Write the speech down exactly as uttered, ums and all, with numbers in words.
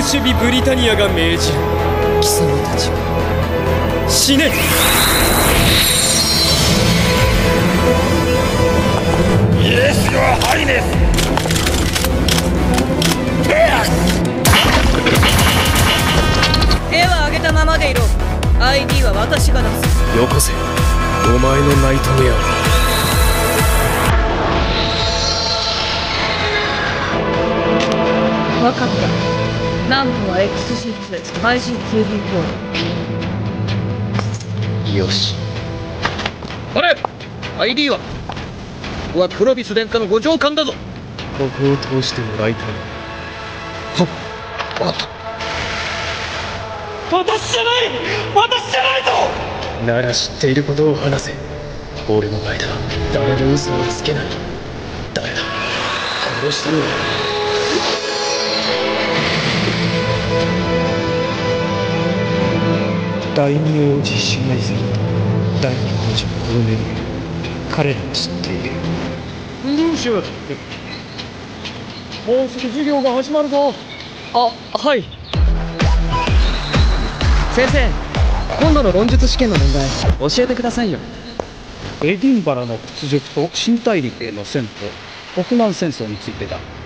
シュビ・ブリタニアが命じる。貴様たちは死ね。 イエスよハイネス。 手は上げたままでいろ。 アイディー は私が出す。 よこせお前のナイトメアを。 分かった。南部は エックスシックス アイジーキュービーフォー。 よし。 あれ アイディー はここはプロビス殿下のご上官だぞ。 ここを通してもらいたい。 はっ、分かった。私じゃない、私じゃないぞ。 なら知っていることを話せ。俺の前では誰も嘘をつけない。誰だ殺してる。大名字支配する第二王子コロネリア。彼らは知っている。 ルーシュ、もうすぐ授業が始まるぞ。 あ、はい。先生、今度の論述試験の問題教えてくださいよ。 エディンバラの屈辱と新大陸への戦闘、北南戦争についてだ。